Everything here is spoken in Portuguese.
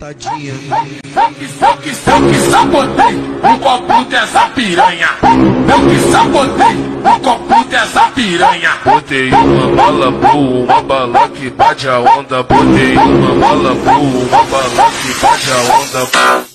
Tadinha. Eu que sabotei o copo dessa piranha. Eu que sabotei o copo dessa piranha. Botei uma bala boa, uma bala que bate a onda. Botei uma bala boa, uma bala que bate a onda.